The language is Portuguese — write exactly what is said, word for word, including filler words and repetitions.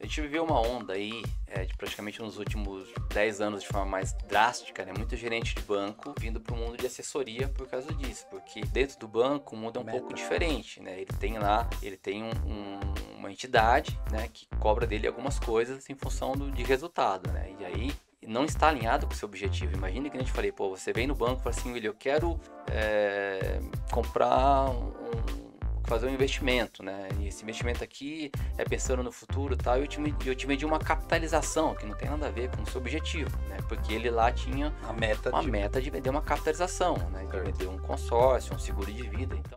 A gente viveu uma onda aí, é, de praticamente nos últimos dez anos de forma mais drástica, né? Muito gerente de banco vindo para o mundo de assessoria por causa disso, porque dentro do banco o mundo é um Meta. pouco diferente, né? Ele tem lá, ele tem um, um, uma entidade, né, que cobra dele algumas coisas em função do, de resultado, né? E aí não está alinhado com o seu objetivo. Imagina que a gente falei, pô, você vem no banco e fala assim, William, eu quero é, comprar um fazer um investimento, né? E esse investimento aqui é pensando no futuro e tal, e eu te, eu te medi uma capitalização, que não tem nada a ver com o seu objetivo, né? Porque ele lá tinha A meta uma de... meta de vender uma capitalização, né? De vender um consórcio, um seguro de vida. Então